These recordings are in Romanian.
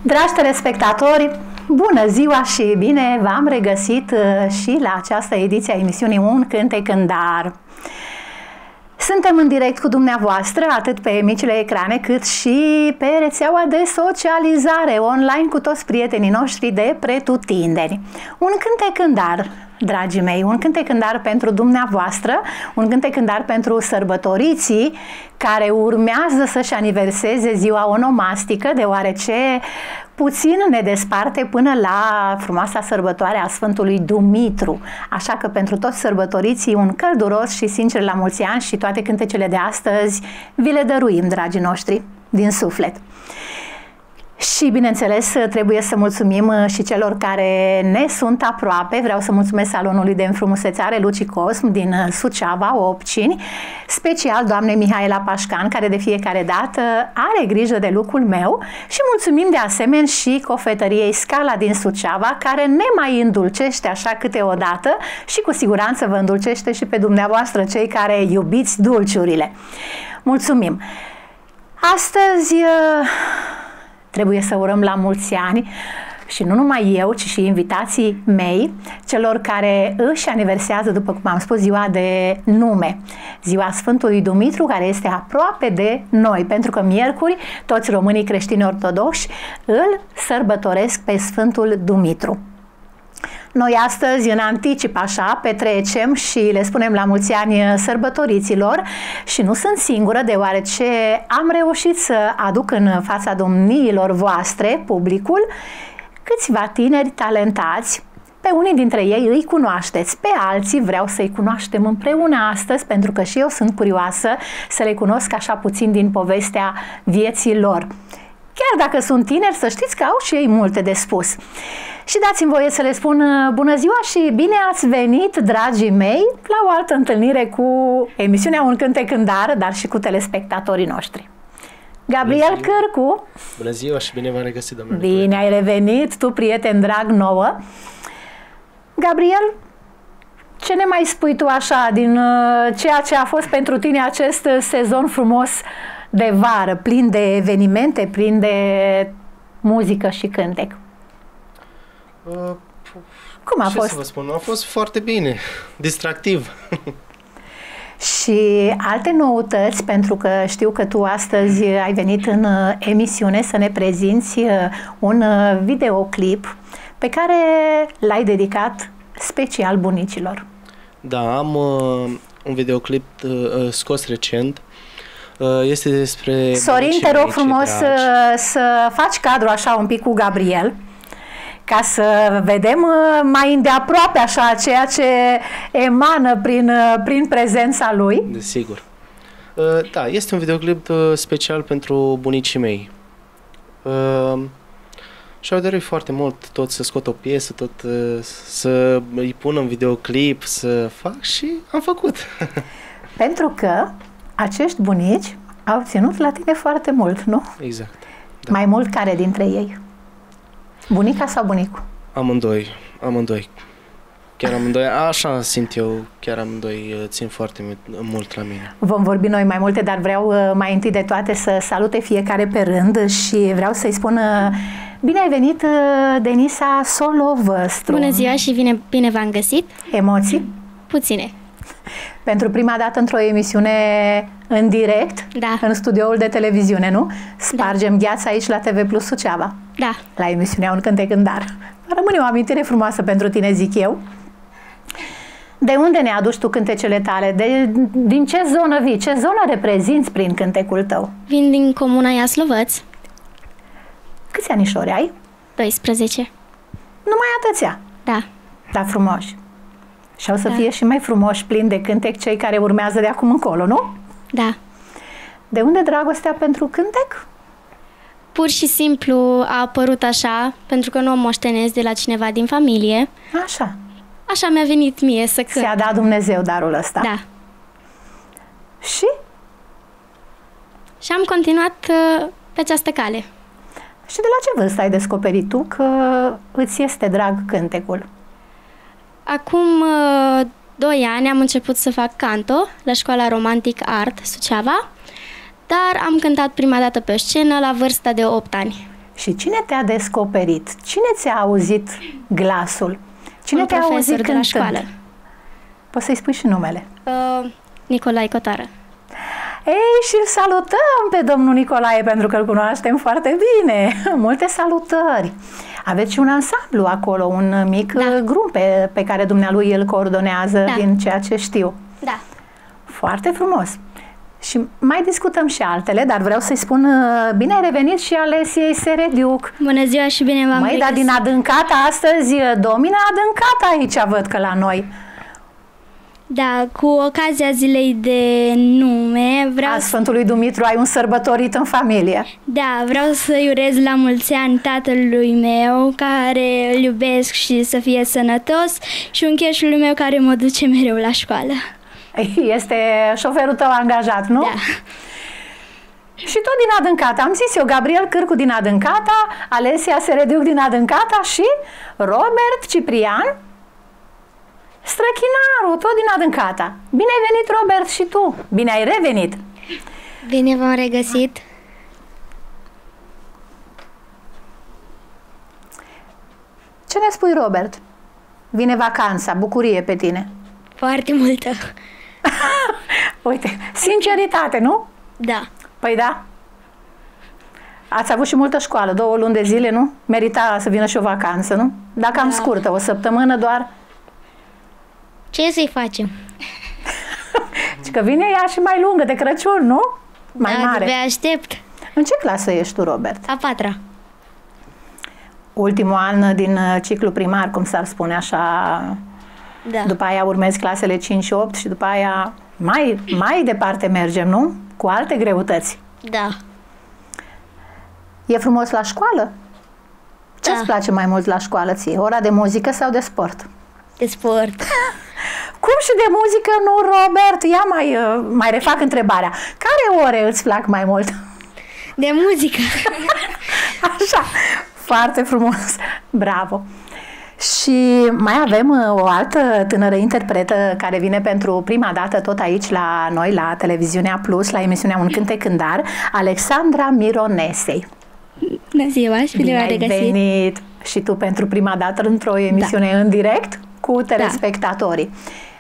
Dragi telespectatori, bună ziua și bine v-am regăsit și la această ediție a emisiunii Un cântec în dar. Suntem în direct cu dumneavoastră, atât pe micile ecrane, cât și pe rețeaua de socializare online cu toți prietenii noștri de pretutindeni. Un cântec în dar, dragii mei, un cântec în dar pentru dumneavoastră, un cântec în dar pentru sărbătoriții care urmează să-și aniverseze ziua onomastică, deoarece puțin ne desparte până la frumoasa sărbătoare a Sfântului Dumitru. Așa că pentru toți sărbătoriții un călduros și sincer la mulți ani și toate cântecele de astăzi vi le dăruim, dragii noștri, din suflet. Și, bineînțeles, trebuie să mulțumim și celor care ne sunt aproape. Vreau să mulțumesc Salonului de Înfrumusețare Luci Cosm din Suceava, Opcini, special doamnei Mihaela Pașcan, care de fiecare dată are grijă de lucrul meu, și mulțumim de asemenea și cofetăriei Scala din Suceava, care ne mai îndulcește așa câteodată și cu siguranță vă îndulcește și pe dumneavoastră, cei care iubiți dulciurile. Mulțumim! Astăzi trebuie să urăm la mulți ani, și nu numai eu, ci și invitații mei, celor care își aniversează, după cum am spus, ziua de nume, ziua Sfântului Dumitru, care este aproape de noi, pentru că miercuri toți românii creștini ortodoxi îl sărbătoresc pe Sfântul Dumitru. Noi astăzi, în anticip așa, petrecem și le spunem la mulți ani sărbătoriților, și nu sunt singură, deoarece am reușit să aduc în fața domniilor voastre, publicul, câțiva tineri talentați. Pe unii dintre ei îi cunoașteți, pe alții vreau să-i cunoaștem împreună astăzi, pentru că și eu sunt curioasă să le cunosc așa puțin din povestea vieții lor. Chiar dacă sunt tineri, să știți că au și ei multe de spus. Și dați-mi voie să le spun bună ziua și bine ați venit, dragii mei, la o altă întâlnire cu emisiunea Un cântec în dar, dar și cu telespectatorii noștri. Gabriel Cârcu. Bună ziua și bine v-am regăsit, doamne. Bine ai revenit, tu, prieten drag nouă. Gabriel, ce ne mai spui tu așa din ceea ce a fost pentru tine acest sezon frumos de vară, plin de evenimente, plin de muzică și cântec? Cum a fost? Ce să vă spun? A fost foarte bine, distractiv. Și alte noutăți, pentru că știu că tu astăzi ai venit în emisiune să ne prezinți un videoclip pe care l-ai dedicat special bunicilor. Da, am un videoclip scos recent. Este despre... Sorin, te rog frumos să faci cadru așa un pic cu Gabriel, ca să vedem mai îndeaproape așa ceea ce emană prin prezența lui. Desigur. Da, este un videoclip special pentru bunicii mei. Și-au dorit foarte mult tot să scot o piesă, tot să îi pun în videoclip, să fac, și am făcut. Pentru că acești bunici au ținut la tine foarte mult, nu? Exact. Da. Mai mult care dintre ei? Bunica sau bunicul? Amândoi. Chiar amândoi, așa simt eu, chiar amândoi țin foarte mult la mine. Vom vorbi noi mai multe, dar vreau mai întâi de toate să salute fiecare pe rând și vreau să-i spun bine ai venit, Denisa Solovăstru. Bună ziua și bine v-am găsit. Emoții? Puține. Pentru prima dată într-o emisiune în direct, da, în studioul de televiziune, nu? Spargem gheața aici la TV Plus Suceava. Da. La emisiunea Un cântec în dar. Rămâne o amintire frumoasă pentru tine, zic eu. De unde ne aduci tu cântecele tale? Din ce zonă vii? Ce zonă reprezinți prin cântecul tău? Vin din comuna Iaslovăț. Câți anișori ai? 12. Numai atâția? Da. Da, frumoși. Și o să fie și mai frumoși, plini de cântec, cei care urmează de acum încolo, nu? Da. De unde dragostea pentru cântec? Pur și simplu a apărut așa, pentru că nu o moștenesc de la cineva din familie. Așa. Așa mi-a venit mie să cânt. Ți-a dat Dumnezeu darul ăsta. Da. Și? Și am continuat pe această cale. Și de la ce vârstă ai descoperit tu că îți este drag cântecul? Acum 2 ani am început să fac canto la Școala Romantic Art Suceava, dar am cântat prima dată pe scenă la vârsta de 8 ani. Și cine te-a descoperit? Cine ți-a auzit glasul? Cine Un te-a profesor auzit de la cântând? școală. Poți să-i spui și numele. Nicolae Cotară. Ei, și îl salutăm pe domnul Nicolae, pentru că îl cunoaștem foarte bine. Multe salutări! Aveți și un ansamblu acolo, un mic grup pe care dumnealui îl coordonează, din ceea ce știu. Da. Foarte frumos! Și mai discutăm și altele, dar vreau să-i spun bine ai revenit și Alesiei Serediuc. Bună ziua și bine v-am regăsit. Dar din adâncata astăzi domină adâncata aici, văd că la noi. Da, cu ocazia zilei de nume A Sfântului Dumitru ai un sărbătorit în familie. Da, vreau să-i urez la mulți ani tatălui meu, care îl iubesc și să fie sănătos, și uncheșului meu care mă duce mereu la școală. Este șoferul tău angajat, nu? Da. Și tot din adâncata, am zis eu, Gabriel Cârcu din adâncata, Alesia Serediuc din adâncata și Robert Ciprian Străchinaru, tot din adâncata. Bine ai venit, Robert, și tu. Bine ai revenit. Bine v-am regăsit. Ce ne spui, Robert? Vine vacanța, bucurie pe tine. Foarte multă. Uite, sinceritate, nu? Da. Păi da. Ați avut și multă școală, 2 luni de zile, nu? Merita să vină și o vacanță, nu? Dacă am scurtă, o săptămână doar. Ce să-i facem? Și că vine ea și mai lungă, de Crăciun, nu? Mai mare. De aștept. În ce clasă ești tu, Robert? A 4-a. Ultimul an din ciclu primar, cum s-ar spune așa. Da. După aia urmezi clasele 5 și 8 și după aia mai departe mergem, nu? Cu alte greutăți. Da. E frumos la școală? Ce îți place mai mult la școală ție? Ora de muzică sau de sport? De sport. Cum și de muzică, nu, Robert? Ia mai refac întrebarea. Care ore îți plac mai mult? De muzică. Așa, foarte frumos. Bravo. Și mai avem o altă tânără interpretă care vine pentru prima dată tot aici la noi, la Televiziunea Plus, la emisiunea Un Cântec în Dar, Alexandra Mironesei. Bună ziua și bine v-am regăsit. Ai venit și tu pentru prima dată într-o emisiune în direct cu telespectatorii.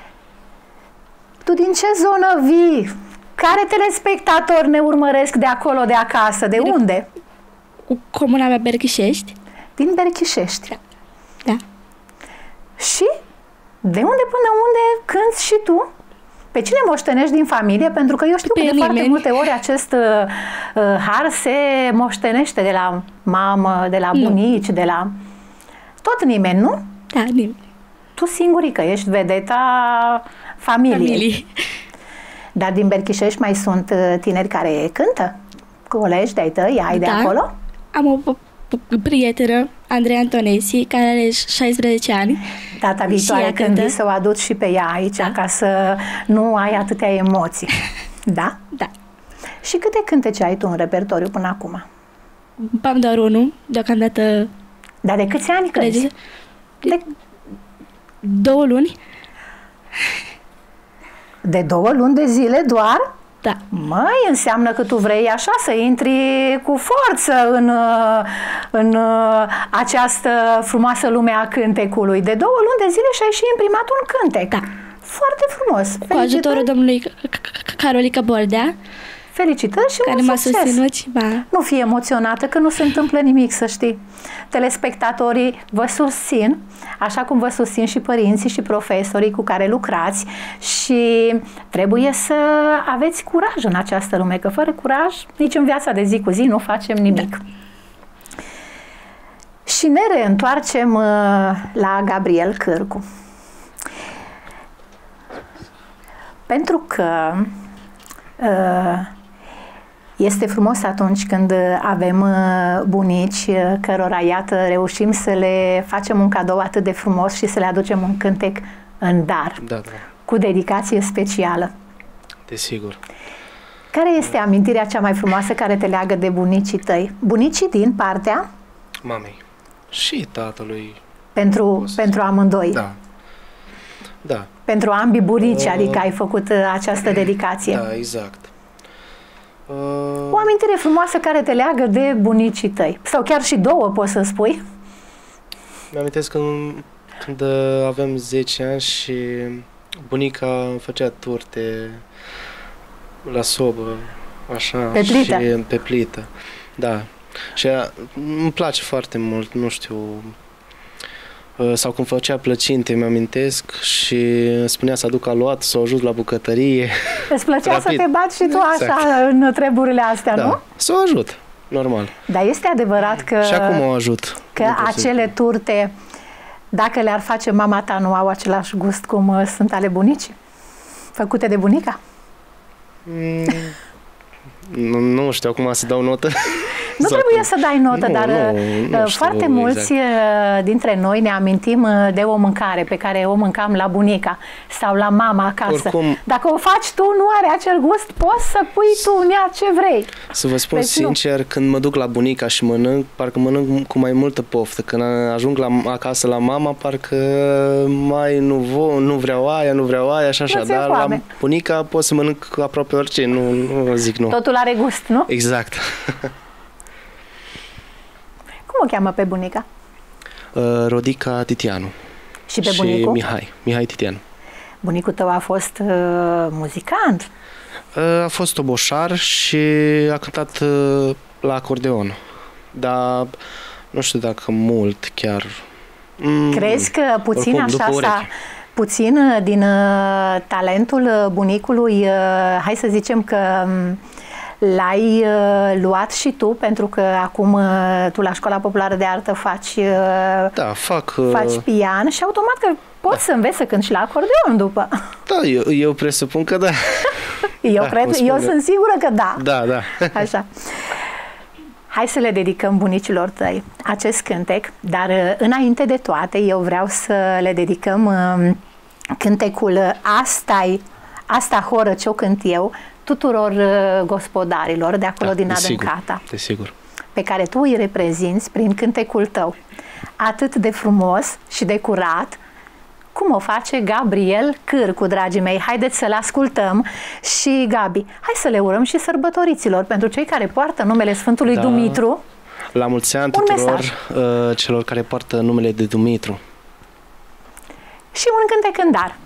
Tu din ce zonă vii? Care telespectatori ne urmăresc de acolo, de acasă? De unde? Comuna mea Berchișești. Din Berchișești. Da. Și de unde până unde cânti și tu? Pe cine moștenești din familie? Pentru că eu știu că de foarte multe ori acest har se moștenește de la mamă, de la bunici, de la... Tot nimeni, nu? Da, nimeni. Tu singurică, ești vedeta familiei. Dar din Berchișești mai sunt tineri care cântă? Colegi de-ai tăi, ai de acolo? Am o prietenă, Andrei Antonesi, care are 16 ani. Data viitoare când vii să o aduci și pe ea aici, ca să nu ai atâtea emoții. Da? Da. Și câte cântece ai tu în repertoriu până acum? Am doar unul, deocamdată. Dar de câți ani cânti? De 2 luni. De 2 luni de zile doar? Da. Măi, înseamnă că tu vrei așa să intri cu forță în această frumoasă lume a cântecului. De 2 luni de zile și ai și imprimat un cântec. Da. Foarte frumos. Cu ajutorul domnului Carolica Bordea. Felicitări și care mult succes. M-a susținut și Nu fii emoționată că nu se întâmplă nimic, să știi. Telespectatorii vă susțin, așa cum vă susțin și părinții și profesorii cu care lucrați, și trebuie să aveți curaj în această lume, că fără curaj nici în viața de zi cu zi nu facem nimic. Da. Și ne reîntoarcem la Gabriel Cârcu. Pentru că este frumos atunci când avem bunici cărora, iată, reușim să le facem un cadou atât de frumos și să le aducem un cântec în dar, cu dedicație specială. Desigur. Care este amintirea cea mai frumoasă care te leagă de bunicii tăi? Bunicii din partea? Mamei. Și tatălui. Pentru amândoi? Da. Da. Pentru ambii bunici, adică ai făcut această dedicație. Da, exact. O amintire frumoasă care te leagă de bunicii tăi. Sau chiar și două, poți să spui? Mi-amintesc când aveam 10 ani și bunica îmi făcea turte la sobă, așa. Pe plită? Și pe plită, da. Și îmi place foarte mult, nu știu, sau când făcea plăcinte, mi-amintesc, și îmi spunea să aduc aluat, să o ajut la bucătărie. Îți plăcea Rapid. să te bați și tu așa în treburile astea, da. nu? Să o ajut, normal. Dar este adevărat că, Și acum o ajut. că acele turte, dacă le-ar face mama ta, nu au același gust cum sunt ale bunicii? Făcute de bunica? Nu știu acum să dau notă. Nu trebuie să dai notă, Nu, dar nu știu foarte mulți dintre noi ne amintim de o mâncare pe care o mâncam la bunica sau la mama acasă. Oricum, dacă o faci tu, nu are acel gust, poți să pui tu în ea ce vrei. să vă spun Deci sincer, când mă duc la bunica și mănânc, parcă mănânc cu mai multă poftă. Când ajung acasă la mama, parcă mai nu vreau aia, nu vreau aia și așa. Nu ți-e Dar foame. la bunica pot să mănânc aproape orice, nu zic nu. Totul are gust, nu? Exact. Cum o cheamă pe bunica? Rodica Titianu. Și pe bunicul? Mihai Titianu. Bunicul tău a fost muzicant. A fost toboșar și a cântat la acordeon. Dar nu știu dacă mult chiar. Crezi că puțin oricum, după așa ureche. puțin din talentul bunicului, hai să zicem că l-ai luat și tu, pentru că acum tu la Școala Populară de Artă faci faci pian și automat că poți să înveți să cânti și la acordeon după. Da, eu presupun că da. Eu sunt sigură că da. Da, da. Așa. Hai să le dedicăm bunicilor tăi acest cântec, dar înainte de toate eu vreau să le dedicăm cântecul Asta horă ce-o cânt eu tuturor gospodarilor de acolo din Adâncata. Desigur. Pe care tu îi reprezinți prin cântecul tău. Atât de frumos și de curat, cum o face Gabriel Cârcu, dragii mei. Haideți să-l ascultăm și, Gabi, hai să le urăm și sărbătoriților pentru cei care poartă numele Sfântului Dumitru. La mulți ani tuturor celor care poartă numele de Dumitru. Și un cântec în dar.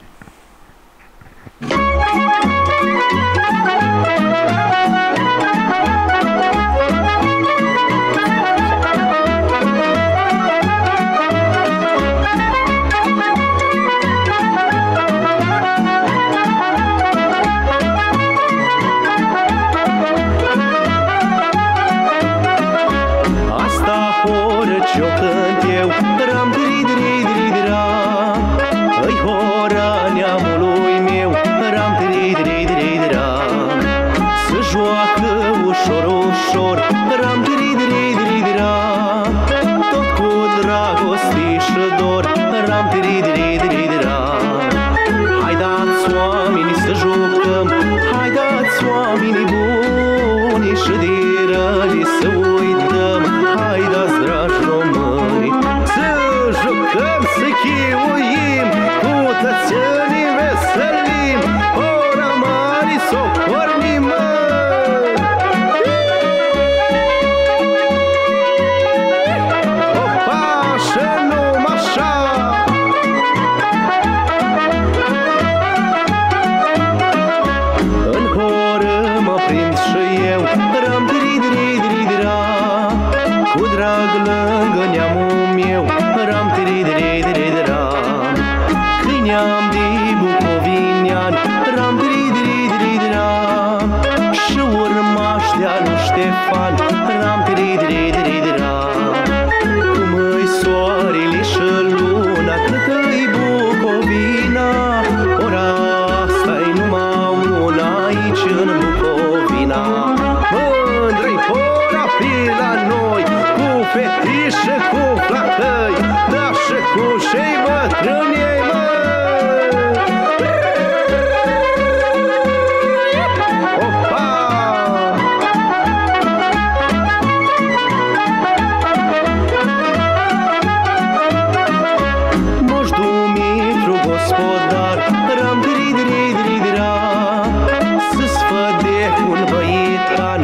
Ce-o cânt eu, ram diri-diri-diri-dira, îi hora neamului meu, ram diri-diri-diri-dira. Să joacă ușor, ușor, ram diri-diri-diri-dira, tot cu dragoste și dor, ram diri-diri-diri-dira. Haidați oamenii să jucăm, haidați oamenii buni și de răi să uităm, haidați dragi români, să jucăm, să chiuim, cu tățănii veselim, ora mari s-o pornim, opa, și numai așa. În horă mă prind și eu, ram diri-diri-diri-dira, cu drag lângă neamul meu, ram diri-diri-diri-dira. Câineam de bucovinian, ram diri-diri-diri-dira, și urmaș de-a lui Ștefan, ram diri-diri-diri-dira. Cum îi soarele și luna, cât îi Bucovina, ora asta-i numai una aici în Bucovina. Mândră-i hora pe la noi, cu fetișe, cu flacăi, dar și cu cei bătrâni ei, mă. Opa! Moș Dumitru gospodar, ram diri-diri-diri-dira, să-ți fădec un băietan,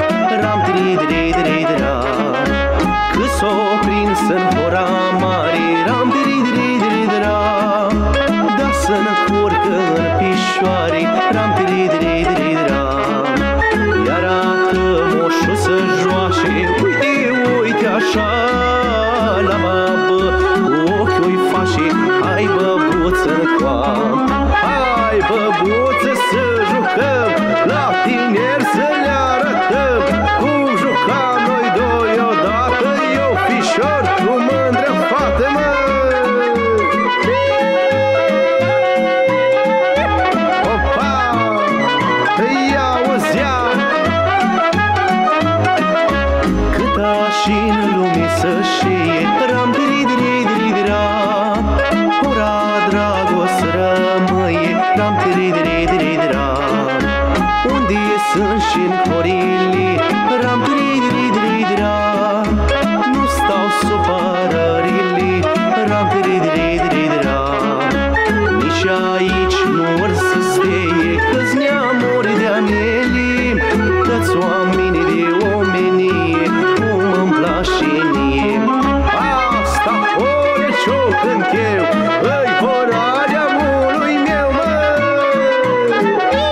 sunt și-n horilii, ram dri-dri-dri-dra. Nu stau supărările, ram dri-dri-dri-dra. Nici aici nu or să steie, că-s neamuri de-a mele, că-ți oamenii de omenie, cum îmi place mie. Asta ori ce-o cânt eu, îi horarea mului meu, măi!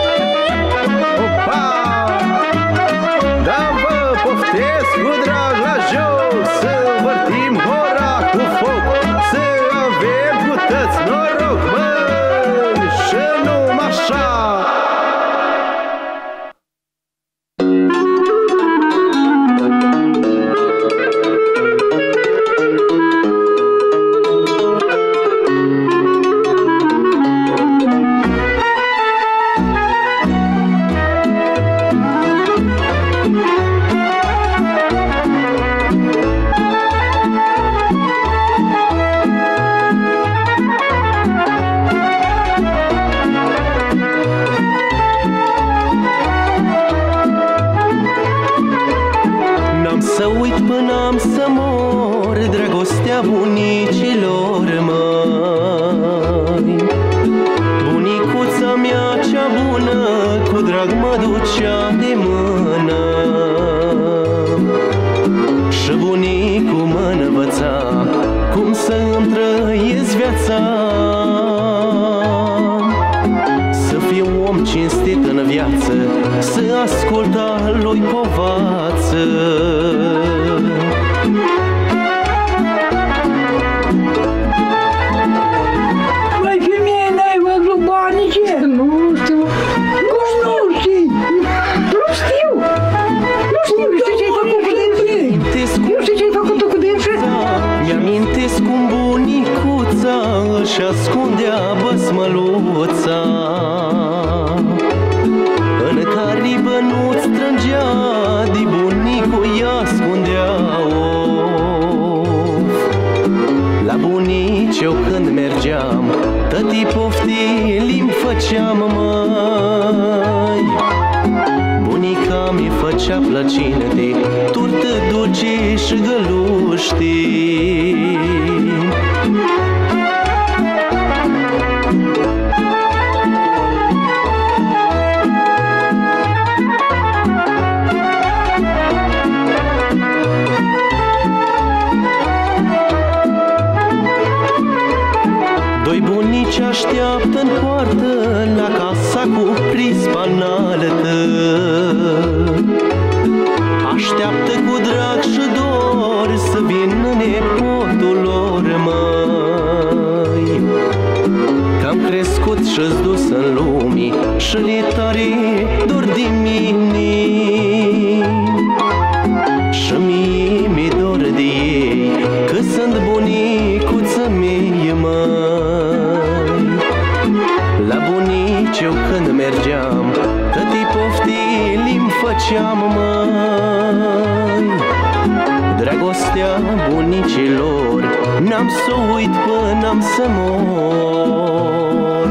Opa! Da, vă poftesc cu drag la joc, să vărtim hora cu foc, să avem cu tăți noroc, măi! Și numai așa! N-am să uit până am să mor dragostea bunicilor măi. Bunicuța mea cea bună cu drag mă ducea de mână, și bunicul mă învăța cum să-mi trăiesc viața, să fiu om cinstit în viață, să ascult a lui povață. Mai femeie, n-ai văzut banii ce? Nu știu. Cum nu știi? Nu știu. Nu știu, nu știu ce-ai făcut cu dânsul. Nu știu ce-ai făcut cu dânsul. Mi-amintesc cum bunicuța își ascundea băsmăluța, în caribă nu-ți strângea, de bunicul ea ascundea of. La bunici eu când mergeam, tătii poftili-mi făceam, măi. Bunica mi făcea plăcinte, turtă dulce și găluște. Doi bunici așteaptă-n poartă la casa cu prispa înaltă. Așteaptă cu drag și dor să vină nepotul lor, măi. Că-am crescut și-s dus în lumii și le tare dor de mine, și mie mi-e dor de ei, că sunt bunicuță mie, măi. La bunici eu când mergeam, tătii poftili-mi făceam, măi. Dragostea bunicilor n-am să o uit până am să mor.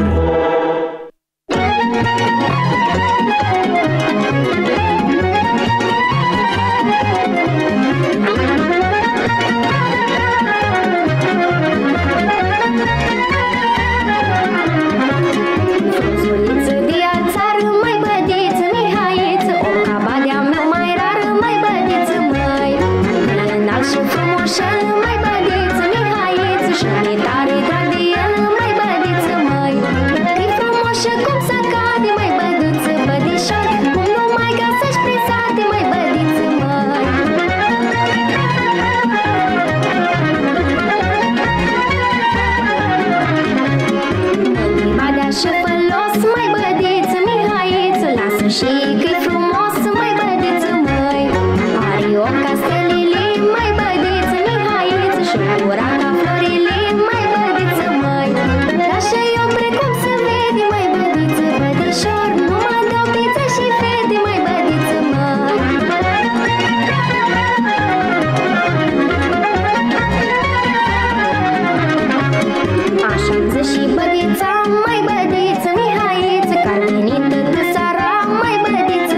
Mai bădiță, Mihaiță, că-ar veni tătă seara, mai bădiță,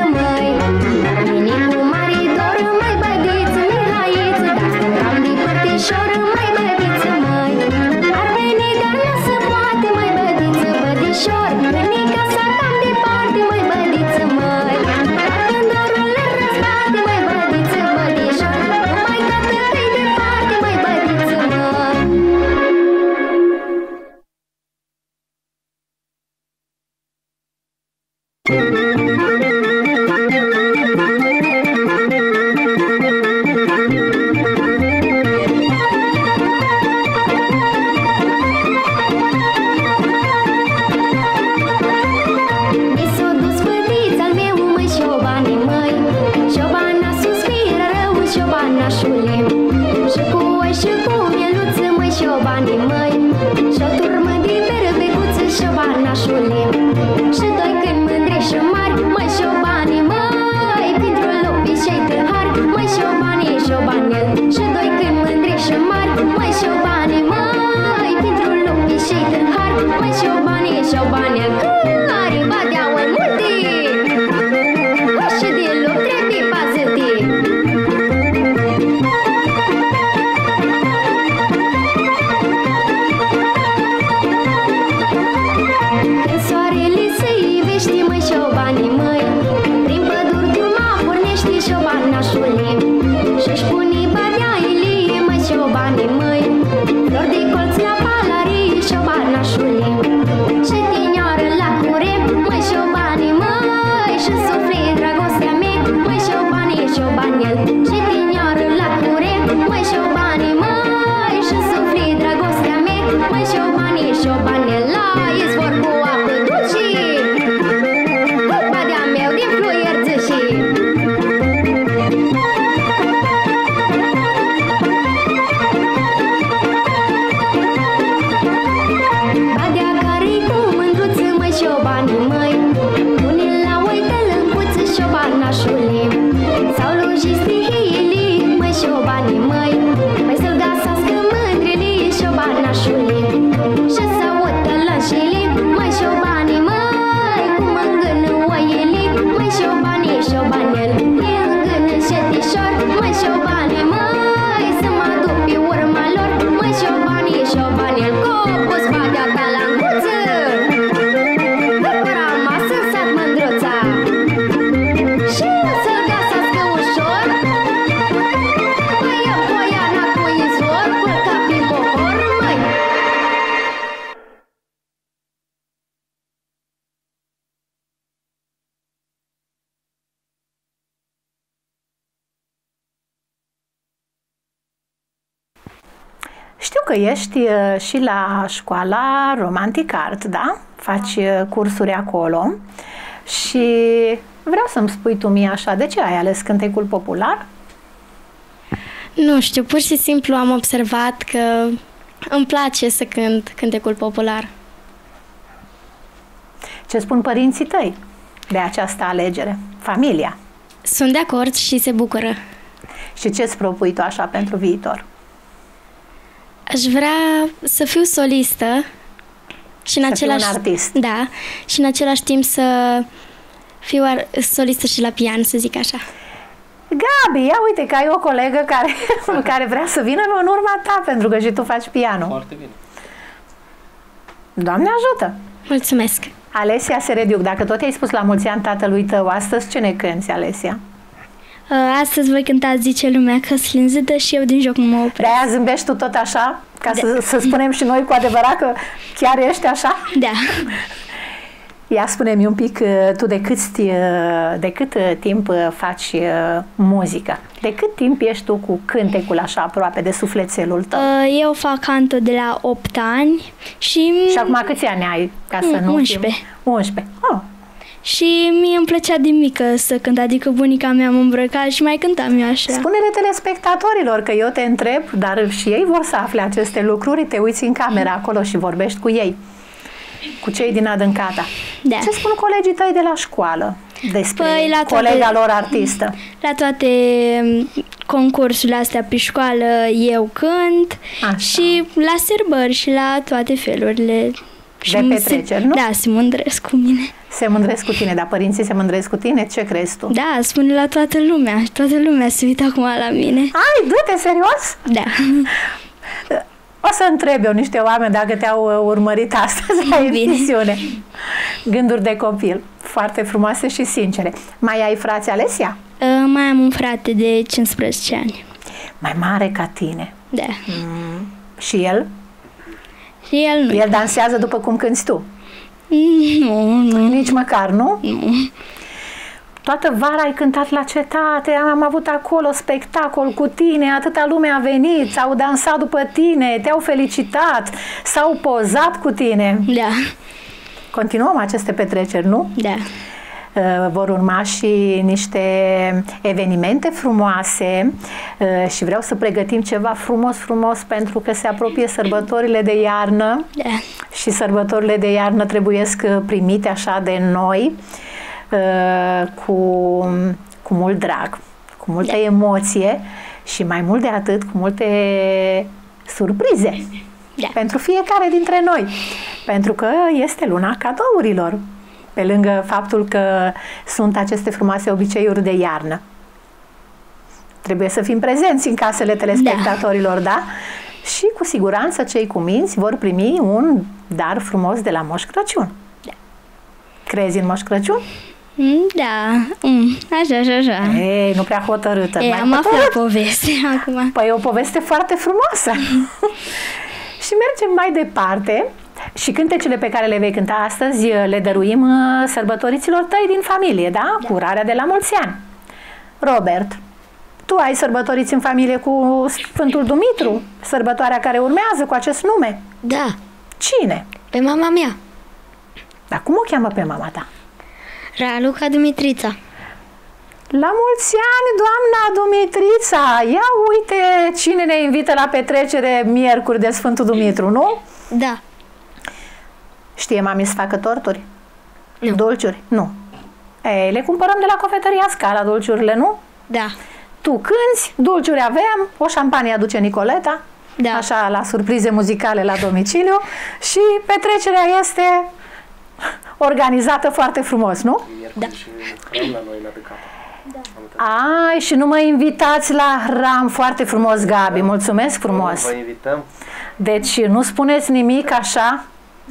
șobani el care badeau în multe. Și de loc trebuie pazăte. Când soarele se ivește, măi șobanii măi, prin păduri turma pornește șobanașule și-și pune badeaile, măi șobanii măi, flori de colț la palarii, șobanașule. Și tinioară la cure, măi șobanii măi, și sufle dragostea mea, măi șobanii, șobanel. Și tinioară la cure, măi șobanii măi, și sufle dragostea mea, măi șobanii, șobanel. La izvor cu apă dulce, badea meu din fluier țâșe. Badea care-i cu mândruță, măi șobanii măi, pune la uită lâncuță, șobanașule. Sau lungii strihiile, măi șobanii măi, mai să-l gasească mândrele, șobanașule. Și să ută lănșile, măi șobanii măi, cum îngână oiele, măi șobanii, șobanel. E îngână șetișor, măi șobanii măi, să mă duc pe urma lor, măi șobanii, șobanel. Copus badea ca la încuță, păra masă în sat mândruța. Și să-l gasească ușor, măi e poiana cu izvor, pălca pe popor, măi. Știu că ești și la școala Romantic Art, da? Faci cursuri acolo și vreau să-mi spui tu mie așa, de ce ai ales cântecul popular? Nu știu, pur și simplu am observat că îmi place să cânt cântecul popular. Ce spun părinții tăi de această alegere? Familia. Sunt de acord și se bucură. Și ce îți propui tu așa pentru viitor? Aș vrea să fiu solistă și în Să fii un același artist. Da, și în același timp să fiu solistă și la pian, să zic așa. Gabi, ia uite că ai o colegă care vrea să vină în urma ta, pentru că și tu faci piano. Foarte bine. Doamne ajută! Mulțumesc! Alessia Serediuc, dacă tot ai spus la mulți ani tatălui tău, astăzi ce ne cânti, Alessia? Astăzi voi cânta Zice lumea că slinzită și eu din joc nu mă opresc. De-aia zâmbești tu tot așa? Ca să spunem și noi cu adevărat că chiar ești așa? Da. Ia spune-mi un pic, tu de cât timp faci muzică? De cât timp ești tu cu cântecul așa aproape de sufletelul tău? Eu fac canto de la 8 ani și... Și acum câți ani ai? Ca să nu 11. Fiu? 11. Oh. Și mie îmi plăcea din mică să cânt, adică bunica mea mă îmbrăca și mai cântam eu așa. Spune-le telespectatorilor că eu te întreb, dar și ei vor să afle aceste lucruri, te uiți în camera acolo și vorbești cu ei, cu cei din adâncata. Da. Ce spun colegii tăi de la școală despre Păi, colega lor artistă? La toate concursurile astea pe școală eu cânt. Așa. Și la sărbări și la toate felurile. De petreceri, nu? Da, se mândresc cu mine. Se mândresc cu tine, dar părinții se mândresc cu tine? Ce crezi tu? Da, spune la toată lumea. Toată lumea se uită acum la mine. Ai, du-te, serios? Da. O să întreb eu niște oameni dacă te-au urmărit astăzi la emisiune. Gânduri de copil, foarte frumoase și sincere. Mai ai frați, Alessia? Mai am un frate de 15 ani. Mai mare ca tine. Da. Și el? Și el nu. El dansează după cum cânti tu? Nu. Nici măcar, nu? Nu. Toată vara ai cântat la cetate, am avut acolo spectacol cu tine, atâta lume a venit, s-au dansat după tine, te-au felicitat, s-au pozat cu tine. Da. Continuăm aceste petreceri, nu? Da. Vor urma și niște evenimente frumoase și vreau să pregătim ceva frumos pentru că se apropie sărbătorile de iarnă. Da. Și sărbătorile de iarnă trebuiesc primite așa de noi cu mult drag, cu multă emoție și mai mult de atât cu multe surprize. Da. Pentru fiecare dintre noi. Pentru că este luna cadourilor. Pe lângă faptul că sunt aceste frumoase obiceiuri de iarnă. Trebuie să fim prezenți în casele telespectatorilor, da? Și cu siguranță cei cu minți vor primi un dar frumos de la Moș Crăciun. Da. Crezi în Moș Crăciun? Da, așa. Ei, nu prea hotărâtă. Ei, am aflat povestea acum. Păi e o poveste foarte frumoasă. Și mergem mai departe și cântecele pe care le vei cânta astăzi le dăruim sărbătoriților tăi din familie, da? Cu urarea de la mulți ani. Robert, tu ai sărbătoriți în familie cu Sfântul Dumitru, sărbătoarea care urmează cu acest nume. Da, Cine? pe mama mea, Dar cum o cheamă pe mama ta? Raluca Dumitrița. La mulți ani, doamna Dumitrița! Ia uite cine ne invită la petrecere miercuri de Sfântul Dumitru, nu? Da, Știe mami să facă torturi? Nu. Dulciuri? Nu. Ei, le cumpărăm de la cofetăria Scala, dulciurile, nu? da, Tu cânti, dulciuri avem, o șampanie aduce Nicoleta, Da. așa la surprize muzicale la domiciliu și petrecerea este organizată foarte frumos, nu? Miercuri și hram la noi la Decapa. Ai, și nu mă invitați la hram, foarte frumos, Gabi, mulțumesc frumos. Vă invităm. Deci nu spuneți nimic așa?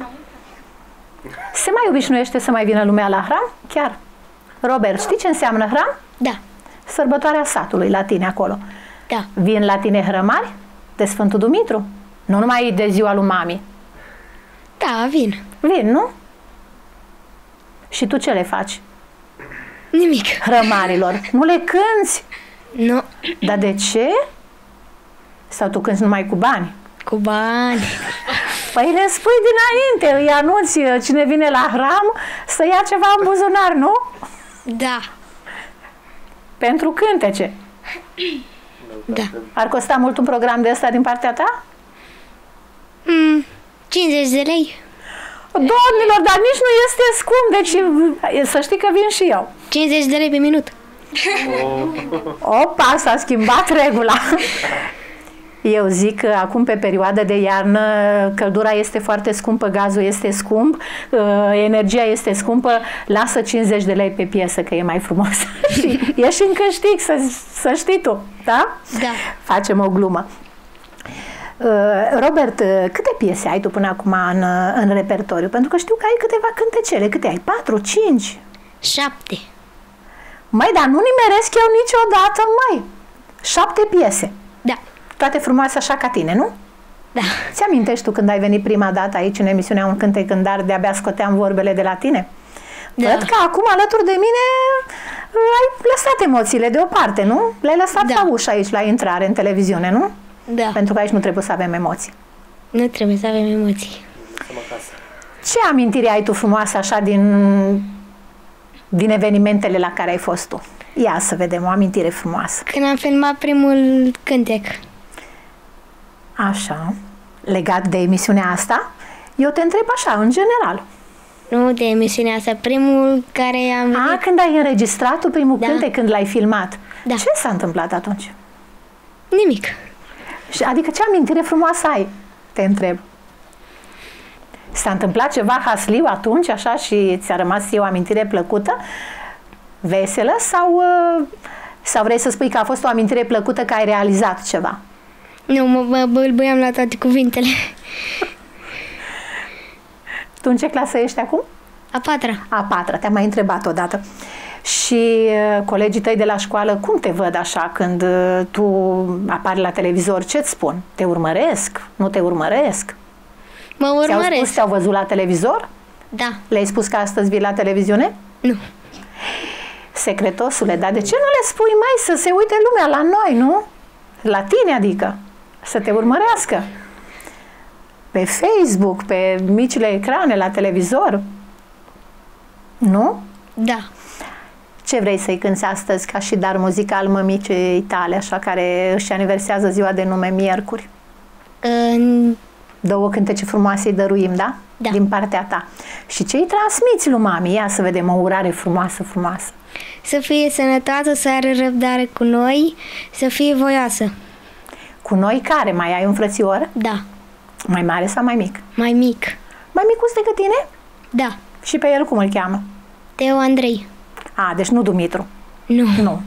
Se mai obișnuiește să mai vină lumea la hram? Chiar. Robert, știi ce înseamnă hram? da, Sărbătoarea satului la tine acolo. da, Vin la tine hrămari de Sfântul Dumitru? Nu numai de ziua lui mami. da, vin. Vin, nu? Și tu ce le faci Nimic. hrămarilor? Nu le cânți? Nu, Dar de ce? Sau tu cânti numai cu bani? cu bani. Păi le spui dinainte, îi anunți cine vine la hram să ia ceva în buzunar, nu? Da, Pentru cântece. da. Ar costa mult un program de ăsta din partea ta? 50 de lei. Domnilor, dar nici nu este scump, deci să știi că vin și eu. 50 de lei pe minut. Opa, s-a schimbat regula. Eu zic că acum pe perioada de iarnă căldura este foarte scumpă, gazul este scump, energia este scumpă, lasă 50 de lei pe piesă că e mai frumos. Și ești în câștig, să știi tu, da? Da. Facem o glumă. Robert, câte piese ai tu până acum în repertoriu? Pentru că știu că ai câteva cântecele. Câte ai? 4, 5? 7. Măi, dar nu nimeresc eu niciodată, măi. 7 piese. Da, Toate frumoase așa ca tine, nu? da, Ți-amintești tu când ai venit prima dată aici în emisiunea Un Cântec în Dar, de-abia scoteam vorbele de la tine? Da. Văd că acum alături de mine ai lăsat emoțiile deoparte, nu? Le-ai lăsat Da. la ușă aici, la intrare în televiziune, nu? da. Pentru că aici nu trebuie să avem emoții. Nu trebuie să avem emoții. Ce amintiri ai tu frumoase așa din evenimentele la care ai fost tu? Ia să vedem, o amintire frumoasă. Când am filmat primul cântec. Așa, legat de emisiunea asta, eu te întreb așa, în general. Nu de emisiunea asta, primul care am venit. A, când ai înregistrat tu primul Da. cântec, când l-ai filmat, Da. ce s-a întâmplat atunci? Nimic. Adică ce amintire frumoasă ai? Te întreb. S-a întâmplat ceva hasliu atunci, așa, și ți-a rămas o amintire plăcută, veselă, sau vrei să spui că a fost o amintire plăcută că ai realizat ceva? Nu, mă bâlbâiam la toate cuvintele. Tu în ce clasă ești acum? A 4-a. A 4-a, te-am mai întrebat odată. Și colegii tăi de la școală, cum te văd așa când tu apari la televizor? Ce-ți spun? Te urmăresc? Nu te urmăresc? Mă Ți-au urmăresc. spus, te-au văzut la televizor? Da. Le-ai spus că astăzi vii la televiziune? Nu. Secretosule, dar de ce nu le spui, mai să se uite lumea la noi, nu? La tine, adică. Să te urmărească. Pe Facebook, pe micile ecrane, la televizor. Nu? Da. Ce vrei să-i cânți astăzi ca și dar muzical mămicii tale, așa, care își aniversează ziua de nume miercuri? Două cântece frumoase îi dăruim, da? Da. Din partea ta. Și ce îi transmiți lui mami? Ia să vedem o urare frumoasă, frumoasă. Să fie sănătoasă, să are răbdare cu noi, să fie voioasă. Cu noi care? Mai ai un frățior? Da. Mai mare sau mai mic? Mai mic. Mai micuț decât tine? Da. Și pe el cum îl cheamă? Teo Andrei. Deci nu Dumitru. Nu.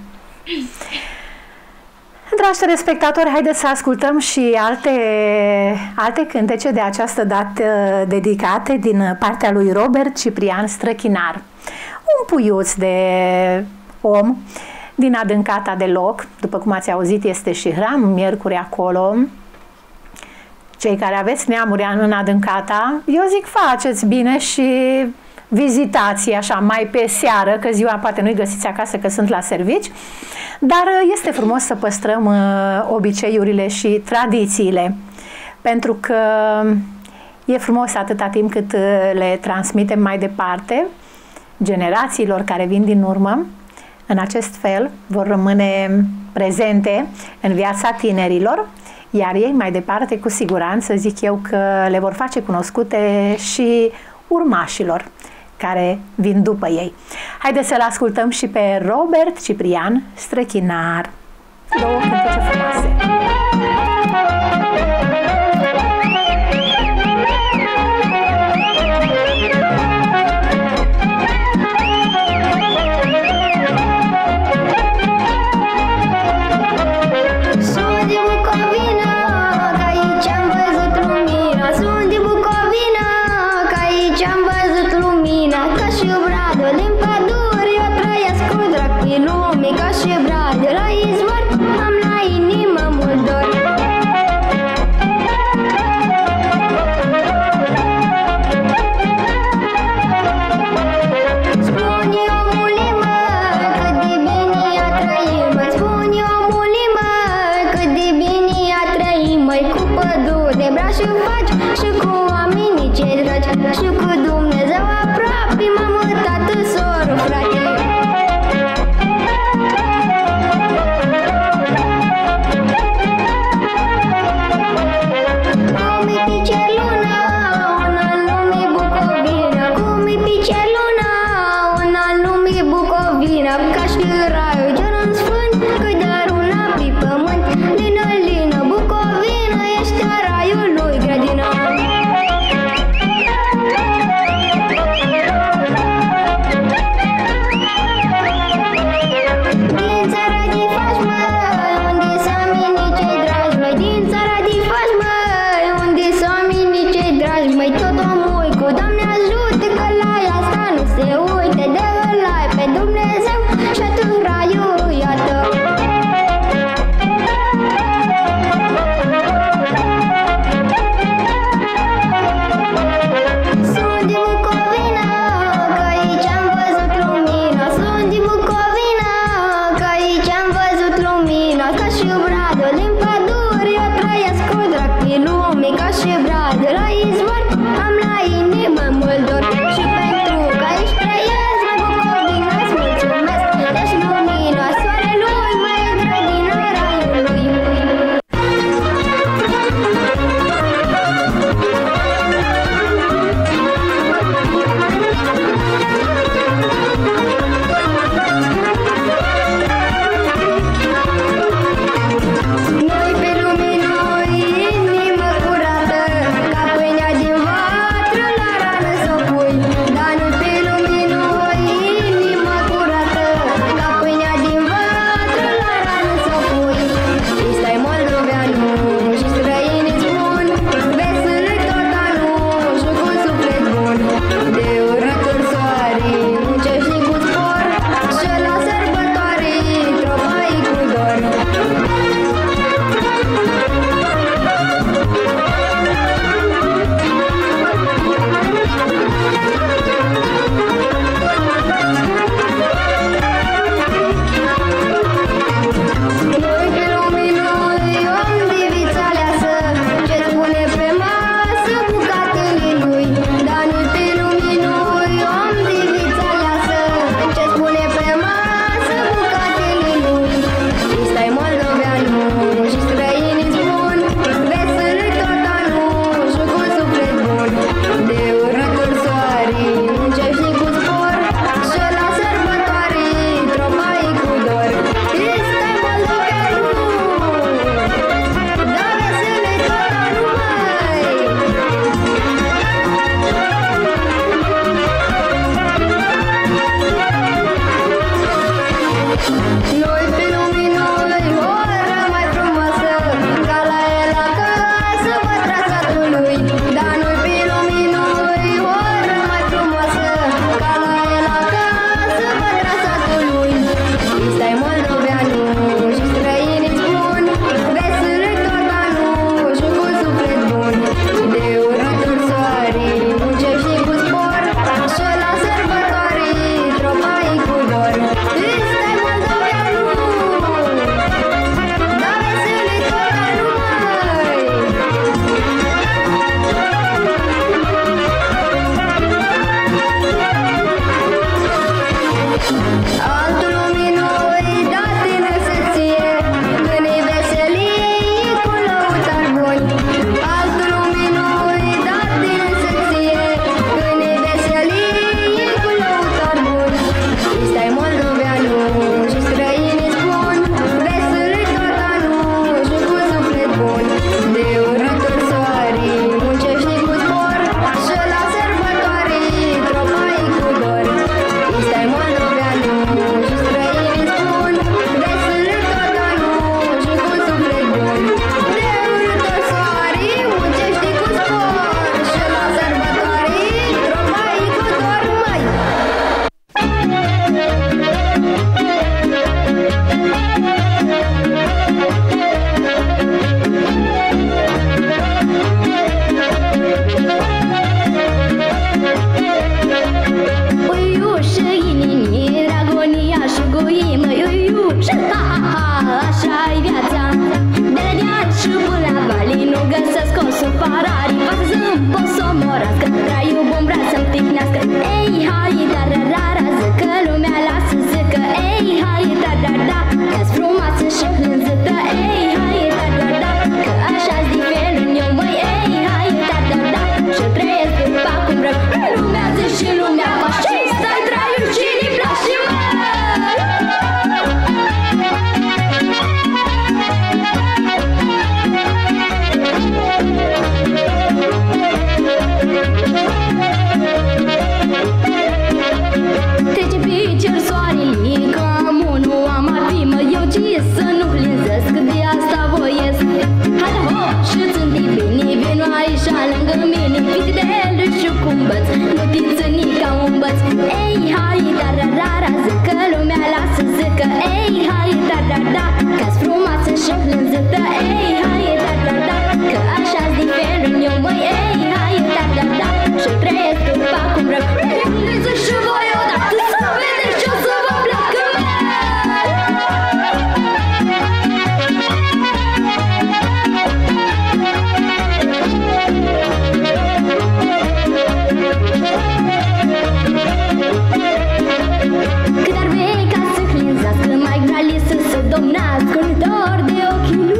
Dragi telespectatori, haideți să ascultăm și alte cântece de această dată dedicate din partea lui Robert Ciprian Străchinar. Un puiuț de om din Adâncata de Loc, după cum ați auzit, este și hram miercuri acolo. Cei care aveți neamuri în Adâncata, eu zic faceți bine și vizitați așa mai pe seară, că ziua poate nu-i găsiți acasă că sunt la servici, dar este frumos să păstrăm obiceiurile și tradițiile, pentru că e frumos atâta timp cât le transmitem mai departe generațiilor care vin din urmă. În acest fel vor rămâne prezente în viața tinerilor, iar ei mai departe, cu siguranță, zic eu că le vor face cunoscute și urmașilor care vin după ei. Haideți să-l ascultăm și pe Robert Ciprian Străchinar. Două cântece frumoase. Doamne ajută că la asta nu se uite, dă-l pe Dumnezeu și atunci Noi pe luminoi, ora mai frumoasă, ca la el acasă, pătra satului. Dar noi pe luminoi, ora mai frumoasă, ca la el acasă, pătra satului. Stai moldoveanul și străinii spun, vesel tot anul și cu suflet bun. De urâtul soarii, muncești cu spor, și la sărbătorii, tropai cu dor. Stai moldoveanul, da veseli tot anul, măi. Altul luminoi, dat-ne să-ție, când e veselie cu lăutar bun. Altul luminoi, dat-ne să-ție, când e veselie cu lăutar bun. Stai moldoveanul și străinii spun, vesel tot anul și cu suflet bun. De urâtul soarii, muncești cu spor, și la sărbătorii, tropai cu dor. Stai moldoveanul și străinii spun, vesel tot anul și cu suflet bun. De urâtul soarii, muncești cu spor, și la sărbătorii, tropai cu dor, măi. Uiușă inini, ragonia și goimă, uiușă, ha, ha, ha, așa-i viața. De la deal și până la vali, nu găsesc o supărare, față să-mi pot să o morască, traiul bun vrea să-mi tihnească. Ei, hai, da, da, da, da, zică lumea, lasă zică. Ei, hai, da, da, da, că-s frumoasă și hânzâtă. Ei, hai, da, da, da, că așa-s diferit eu, măi. Ei, hai, da, da, da, și trăiesc după cum vreau. Lumea zi și lumea mă, și stai traiul și-i place, mă. Trece pe cer soarele, cam unul am arpimă, eu ce să nu plinzesc, de asta voiesc. Hai la hop și țin-te bine, vino aici lângă mine, fii de el și cum băț, nu te țini ca un băț. Ei, hai, da, da, da, da, zică lumea, lasă zică. Ei, hai, da, da, da, că-s frumoasă și plânzâtă. Ei, hai, da, da, da, că așa-s diferit eu, măi. Ei, hai, da, da, da, și trăiesc după cum vreau. Gândiți și voi odată să vedeți ce o să vă placă, mă. Cât ar vei ca să hlinzească, mai grea să se domnească, un dor de ochii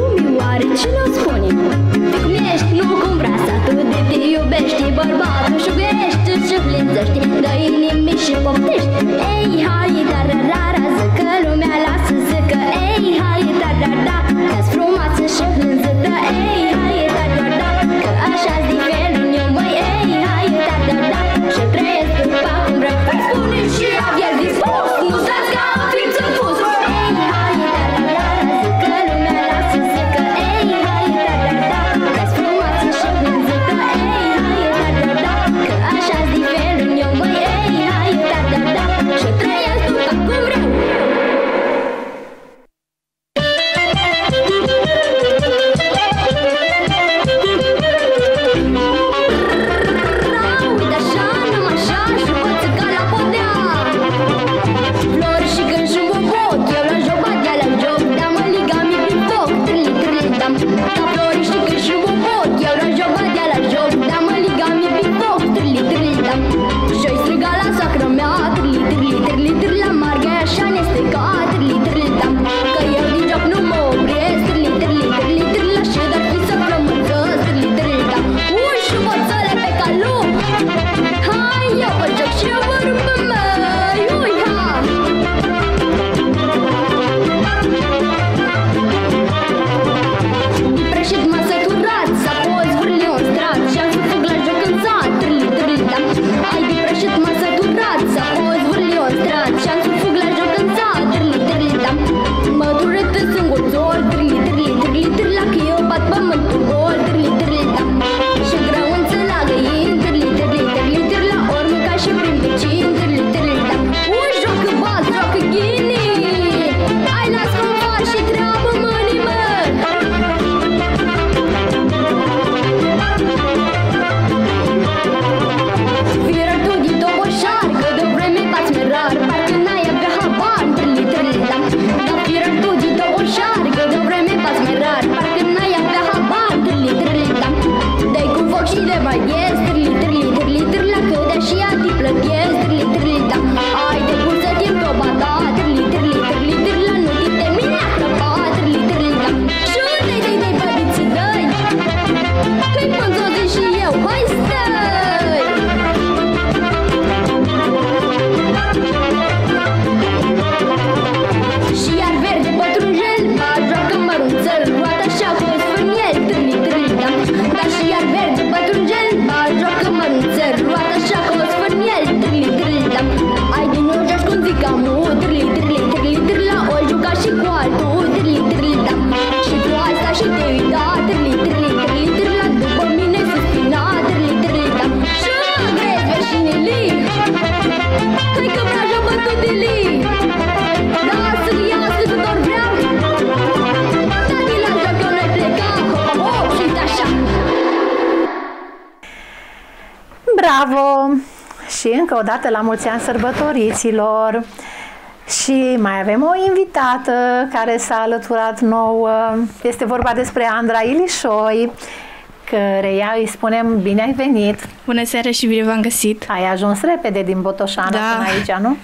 Bravo! Și încă o dată la mulți ani sărbătoriților. Și mai avem o invitată care s-a alăturat nouă. Este vorba despre Andra Ilișoi, căreia îi spunem bine ai venit. Bună seara și bine v-am găsit. Ai ajuns repede din Botoșana până aici, nu?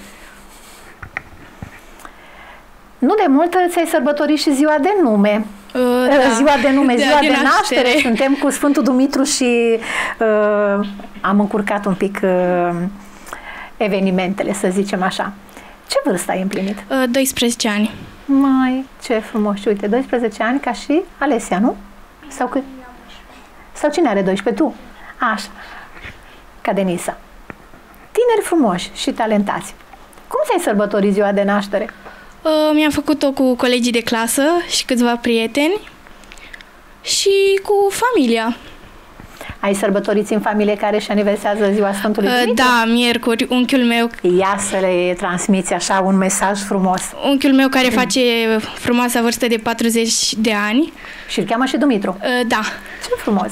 Nu de mult ți-ai sărbătorit și ziua de nume. Da. Ziua de nume, ziua de naștere. naștere. Suntem cu Sfântul Dumitru și am încurcat un pic evenimentele, să zicem așa. Ce vârstă ai împlinit? 12 ani. Mai, ce frumos. Și uite, 12 ani ca și Alesia, nu? Sau cât? Sau cine are 12? Tu? Așa. Ca Denisa. Tineri frumoși și talentați. Cum ți-ai sărbătorit ziua de naștere? Mi-am făcut-o cu colegii de clasă și câțiva prieteni și cu familia. Ai sărbătoriți în familie care și aniversează ziua Sfântului Dumitru? Da, miercuri, unchiul meu. Ia să le transmiți așa un mesaj frumos. Unchiul meu care face frumoasa vârstă de 40 de ani. Și îl cheamă și Dumitru. Da. Ce frumos!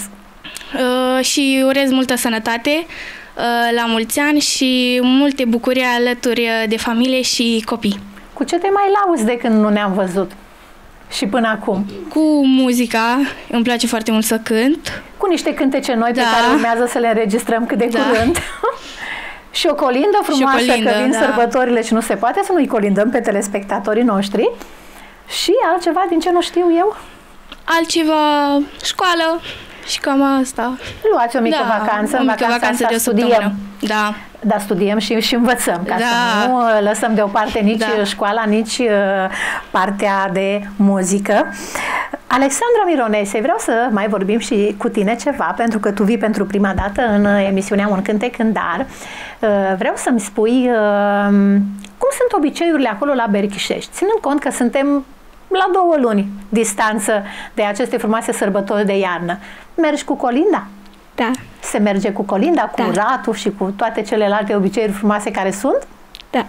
Și urez multă sănătate la mulți ani și multe bucurii alături de familie și copii. Cu ce te mai lauzi de când nu ne-am văzut? Și până acum? Cu muzica, îmi place foarte mult să cânt. Cu niște cântece noi pe care urmează să le înregistrăm cât de curând. Și o colindă frumoasă, că vin sărbătorile și nu se poate să nu-i colindăm pe telespectatorii noștri. Și altceva din ce nu știu eu? Altceva, școală și cam asta. Luați o mică vacanță, în vacanța asta de studiem. Da. Dar studiem și învățăm, ca să nu lăsăm deoparte nici școala, nici partea de muzică. Alexandra Mironese, vreau să mai vorbim și cu tine ceva, pentru că tu vii pentru prima dată în emisiunea Un cântec în dar. Vreau să-mi spui cum sunt obiceiurile acolo la Berchișești, ținând cont că suntem la 2 luni distanță de aceste frumoase sărbători de iarnă. Mergi cu colinda? Da. Se merge cu colinda, cu ratul și cu toate celelalte obiceiuri frumoase care sunt? Da.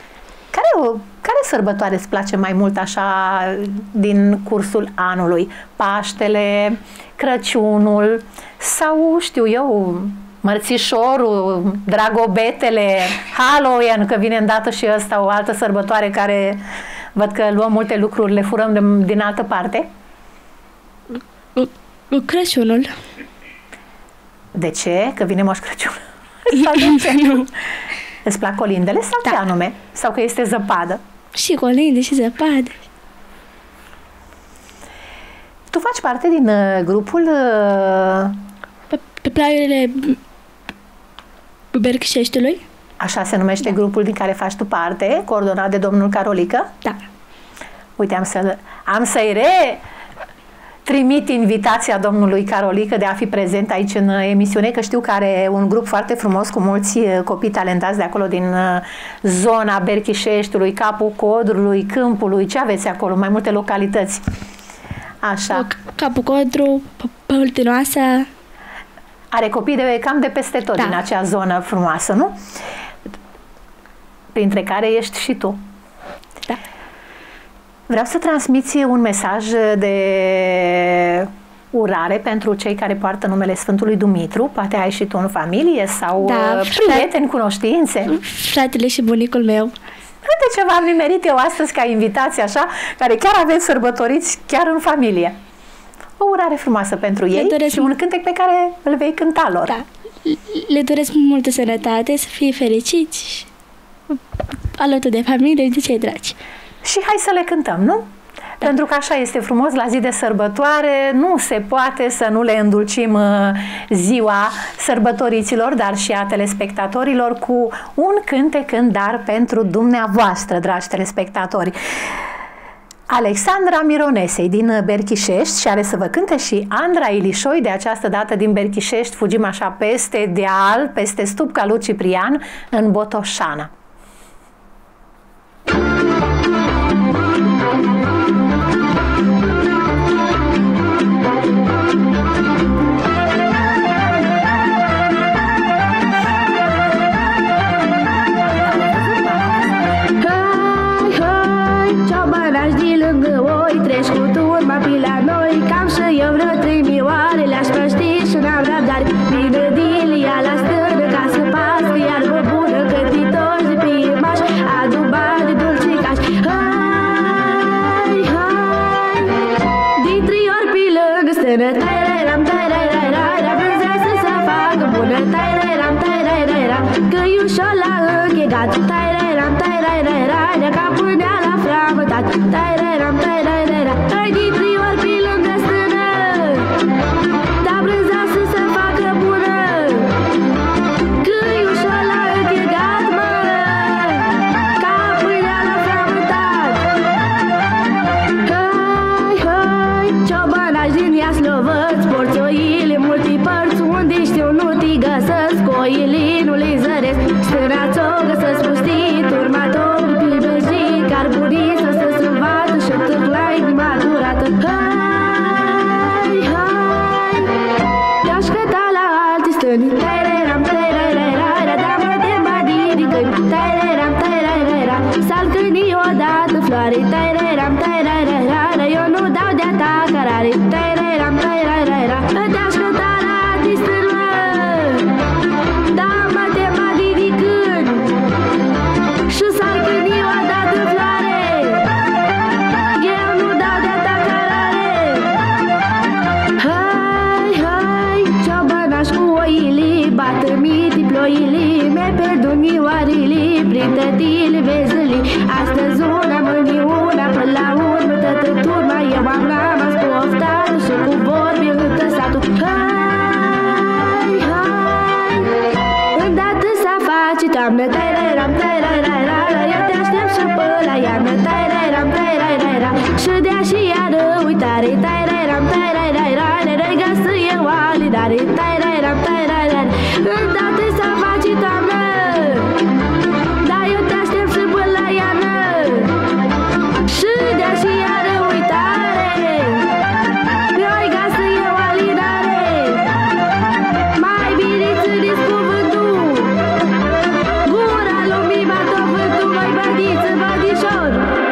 Care sărbătoare îți place mai mult așa din cursul anului? Paștele, Crăciunul sau, știu eu, Mărțișorul, Dragobetele, Halloween, că vine îndată și ăsta, o altă sărbătoare care văd că luăm multe lucruri, le furăm din altă parte? Crăciunul. De ce? Că vine Moș Crăciun? Sau de ce? Nu. Îți plac colindele sau ce anume? Sau că este zăpadă? Și colinde și zăpadă. Tu faci parte din grupul... Pe planurile Berchișeștiului. Așa se numește grupul din care faci tu parte, coordonat de domnul Carolică? Da. Uite, am să-i trimit invitația domnului Carolică de a fi prezent aici în emisiune, că știu că are un grup foarte frumos cu mulți copii talentați de acolo din zona Berchișeștiului, Capul Codrului, Câmpului. Ce aveți acolo? Mai multe localități. Așa. Capul Codru, Păltinoasa. Are copii cam de peste tot din acea zonă frumoasă, nu? Printre care ești și tu. Da. Vreau să transmiți un mesaj de urare pentru cei care poartă numele Sfântului Dumitru. Poate ai și tu în familie sau prieteni, cunoștințe. Fratele și bunicul meu. Uite ce v-am nimerit eu astăzi ca invitație, așa, care chiar aveți sărbătoriți chiar în familie. O urare frumoasă pentru ei și un cântec pe care îl vei cânta lor. Da. Le doresc multă sănătate, să fie fericiți alături de familie, de cei dragi. Și hai să le cântăm, nu? Da. Pentru că așa este frumos, la zi de sărbătoare nu se poate să nu le îndulcim ziua sărbătoriților, dar și a telespectatorilor cu un cântec în dar pentru dumneavoastră, dragi telespectatori. Alexandra Mironesei din Berchișești și are să vă cânte și Andra Ilișoi, de această dată din Berchișești, fugim așa peste deal, peste Stupca lui Ciprian, în Botoșana. Treci cu turma pe la noi, cam și eu vreo 3 milioane le-aș păști și n-am răbdare. Vină din ea la stână ca bună, tai-rai-ram, tai-rai-rai-ra, brânza să se facă bună, tai-rai-ram, tai-rai-rai-ra, căiușul la închegat, tai-rai-ram, tai-rai-rai-ra, de capul de la frământat, tai-rai-ram, tai-rai-rai-ra, ai din triori pe lângă stână, da brânza să se facă bună, căiușul la închegat, mă, capul de la frământat. Hai, hai, ciobanași din Iaslovăț, porți oile multe părți, unde știu nu te găsesc, oile nu le zăresc, stâna ți-o găsesc pustit, urmatorul pe băjit, carburiță să strâmbată și târlai de maturată. Hai, hai, te-aș căta la alte stâni, tai-rai-ram, tai-rai-rai-ra, da-mă de badidicăni, tai-rai-ram, tai-rai-rai-ra, salcâni odată floare, tai-rai-ram, tai-rai-rai-ra, eu nu dau de-a ta carare, tai-rai-ram, tai-rai-rai-ra, te-aș căta la alte stâni, mă, da-mă de badidicăni, și salcâni odată floare, eu nu dau de-a ta carare. Hai, hai, ciobănaș cu oile, bată miti ploile, mi-ai pierdut nioarele, prindă-te-le vezele, astăzi una, mâine una, până la urmă tătă turma, eu am rămas poftat și cu vorbe întă satul. Hai, hai, îndată s-a face toamnă, tai-rai-ram, tai-rai-rai-ra, eu te aștept și până la iarnă, tai-rai-ram, tai-rai-rai-ra, și de-a și iară uitare, tai-rai-ram, tai-rai-rai-ra, regăsă eu alidare, tai-rai-ram, tai-rai-rai-ra, îndată s-a face toamnă, dar eu te aștept și până la iarnă, și de-a și iară uitare, regăsă eu alidare, mai bine să dis cuvântul, gura lumii bat-o vântul, mai bădiță, bădișor.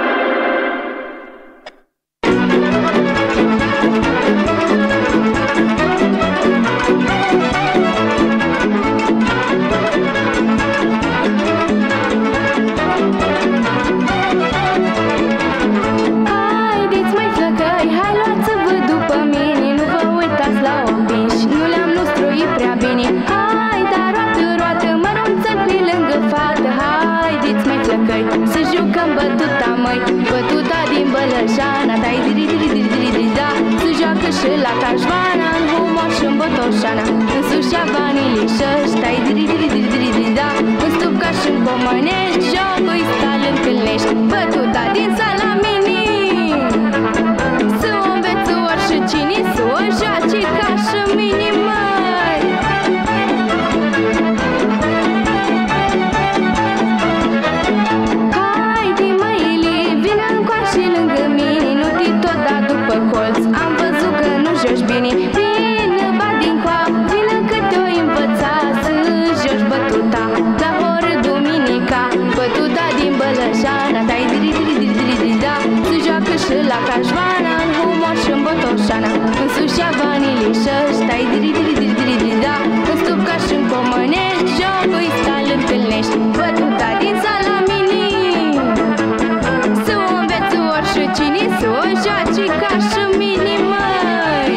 Haideți mai flăcăi, hai luați-vă după mine, nu vă uitați la obiși, nu le-am lustruit prea bine. Hai, dar roată, roată, mărunță pe lângă fată, haideți mai flăcăi, să jucăm bătuta, măi, bătuta din Bălăjana, dai diri-diri-diri-diri, da, să joacă și la Cașvana, în humor și în Botoșana, în Sușa, Vanilișăși, dai diri-diri-diri-diri, da, în Stupca și în Comănești, jocul-i stal întâlnești, bătuta din Salamini, să o înveți oricine, să o joace ca și mine, măi. Haide, măile, vină încoace lângă mine, nu te tot da după colț, am văzut că nu joci bine. Vină, bat din coap, vină că te-o învăța să joci bătuta la oră duminica, bătuta din Bălăjana, dai diri-diri-diri-diri, da, să joacă și la Cașvana, în humor și în Botoșana, în Sușa, Vanilișăși, dai diri-diri-diri-diri, da, în Stupca și în Comănești, jocul-i stal întâlnești, bătuta din Salamini, să o înveți oricine, să o joace ca și mine, măi.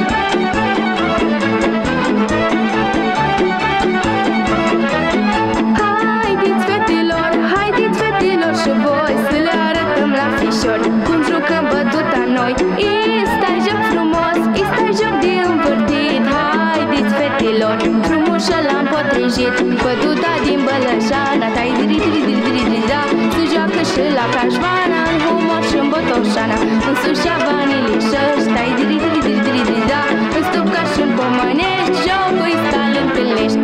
Haideți fetelor și voi, să le arătăm la fișori cum jucăm bătuta noi. Stai joc frumos, stai joc de învârtit. Haideți fetelor, frumușă l-am potrivit, bătuta din Bălăjana, dai diri-diri-diri-diri, da, să joacă și la Cașvana, în humor și în Botoșana, în Sușa, Vanilișăși, dai diri-diri-diri-diri, da, în Stupca și în Comănești, jocul-i stal întâlnești.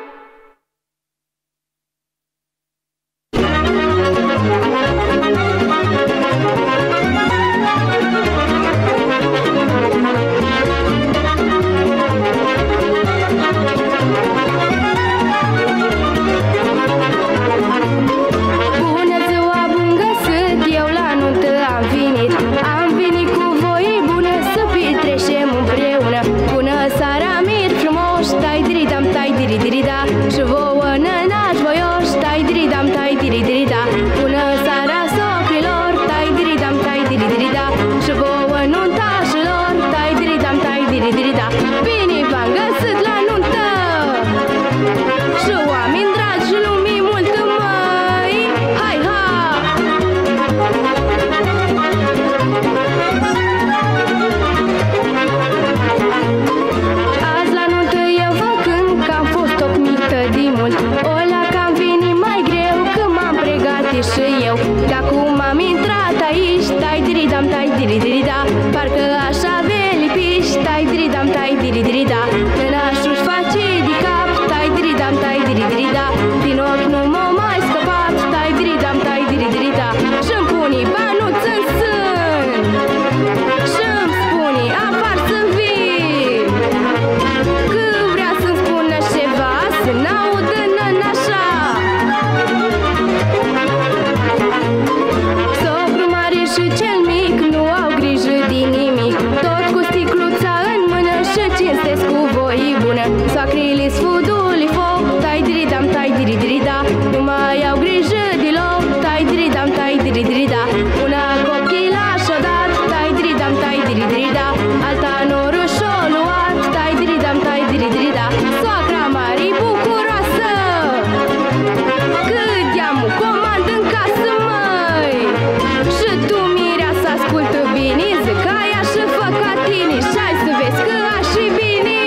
Bună ziua, bun găsit, eu la nuntă am venit cu voi, bună să petrecem aici, tai diridam, tai diridirida. Parcă așa velipiși, tai diridam, tai diridirida. Nănașul-și face de cap, tai diridam, tai diridirida. Din ochi nu m-o mai scăpat, tai diridam, tai diridirida. Și-mi puni banuț în sân, și-mi spune apar să vii. Că vrea să-mi spună ceva, să n-audă nănașa. Socru mare și cel mic nu au grijă de nimic, tot cu sticluța în mână și cinstesc cu voie bună. Soacrile sfudul foc, tai diridam, tai diridirida. Nu mai au grijă deloc, tai diridam, tai diridirida. Una copilaș-o dat, tai diridam, tai diridirida. Alta noruș-o luat, tai diridam, tai diridirida. Soacra mare bucuroasă, cât i-am comand în casă, măi. Și tu, mireasa, ascultă bine, zic aia și fă ca tine, și-ai să vezi că aș-i bine.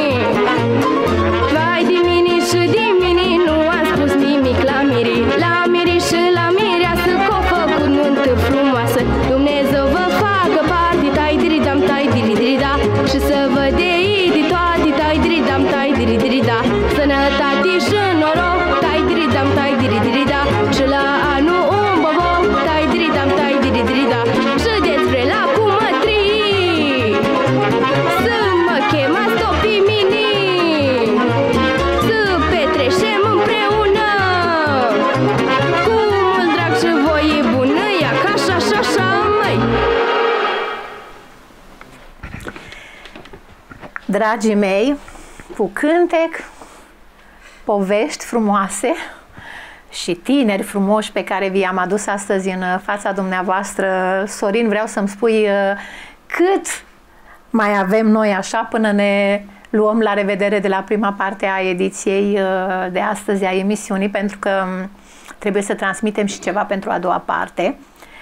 Vai de mine și de mine, nu am spus nimic la miri. La miri și la mireasă, că-o făcut nuntă frumoasă. Dumnezeu vă facă parte, tai diridam, tai diridirida. Și să vă dei de toate, tai diridam, tai diridirida. Sănătate și noroc, tai diridam, tai diridirida. Și la anul un boboc, tai diridam, tai diridirida. Și despre la cum mă trii, să mă chemați tot pe mine, să petrecem împreună, cu mult drag și voie bună, ia ca așa și așa, măi. Dragii mei, cu cântec, povești frumoase și tineri frumoși pe care vi-am adus astăzi în fața dumneavoastră. Sorin, vreau să-mi spui cât mai avem noi așa până ne luăm la revedere de la prima parte a ediției de astăzi a emisiunii, pentru că trebuie să transmitem și ceva pentru a doua parte.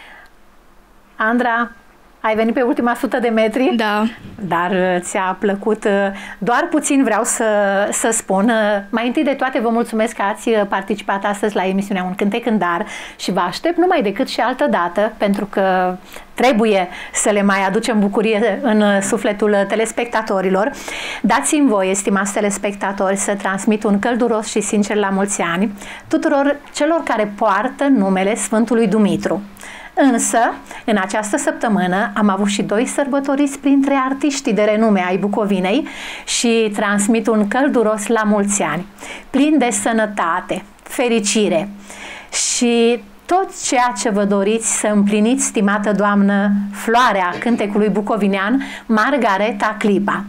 Andra, ai venit pe ultima 100 de metri? Da. Dar ți-a plăcut. Doar puțin vreau să spun. Mai întâi de toate vă mulțumesc că ați participat astăzi la emisiunea Un Cântec în Dar și vă aștept numai decât și altă dată, pentru că trebuie să le mai aducem bucurie în sufletul telespectatorilor. Dați-mi voie, stimați telespectatori, să transmit un călduros și sincer la mulți ani tuturor celor care poartă numele Sfântului Dumitru. Însă, în această săptămână am avut și 2 sărbătoriți printre artiștii de renume ai Bucovinei și transmit un călduros la mulți ani, plin de sănătate, fericire și tot ceea ce vă doriți să împliniți, stimată doamnă, floarea cântecului bucovinean, Margareta Clipa.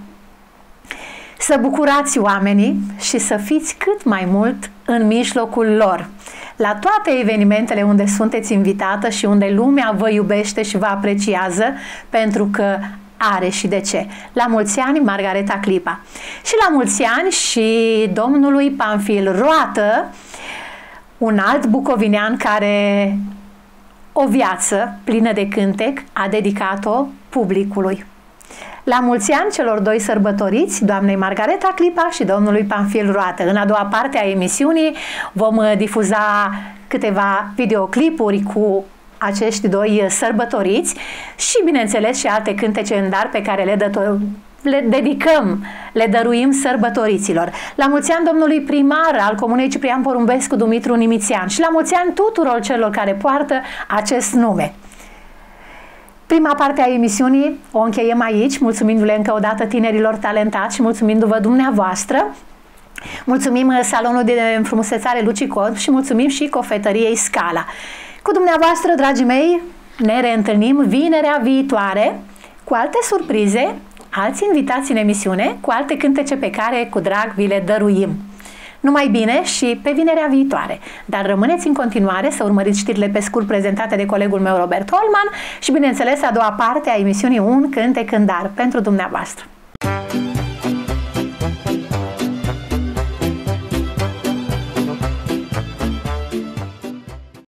Să bucurați oamenii și să fiți cât mai mult în mijlocul lor, la toate evenimentele unde sunteți invitată și unde lumea vă iubește și vă apreciază, pentru că are și de ce. La mulți ani, Margareta Clipa. Și la mulți ani și domnului Pamfil Roată, un alt bucovinean care o viață plină de cântec a dedicat-o publicului. La mulți ani celor 2 sărbătoriți, doamnei Margareta Clipa și domnului Pamfil Roată. În a doua parte a emisiunii vom difuza câteva videoclipuri cu acești 2 sărbătoriți și, bineînțeles, și alte cântece în dar pe care le dedicăm, le dăruim sărbătoriților. La mulți ani domnului primar al Comunei Ciprian Porumbescu Dumitru Nimițian și la mulți ani tuturor celor care poartă acest nume. Prima parte a emisiunii o încheiem aici, mulțumindu-le încă o dată tinerilor talentați și mulțumindu-vă dumneavoastră. Mulțumim salonul de înfrumusețare Lucicod și mulțumim și cofetăriei Scala. Cu dumneavoastră, dragii mei, ne reîntâlnim vinerea viitoare cu alte surprize, alți invitați în emisiune, cu alte cântece pe care cu drag vi le dăruim. Numai bine și pe vinerea viitoare. Dar rămâneți în continuare să urmăriți știrile pe scurt prezentate de colegul meu Robert Holman și, bineînțeles, a doua parte a emisiunii Un Cântec în Dar pentru dumneavoastră.